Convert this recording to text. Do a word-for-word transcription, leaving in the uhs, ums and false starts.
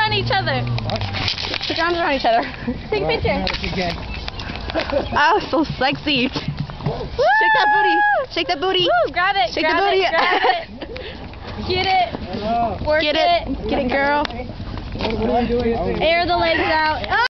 around each other. Put your arms around each other. Take a picture. Oh, so sexy. Woo! Shake that booty. Shake that booty. Woo, grab it. Shake grab the booty. It, grab it. Get it. Work Get it. it. Get it, girl. What are you doing? Air the legs out. Oh!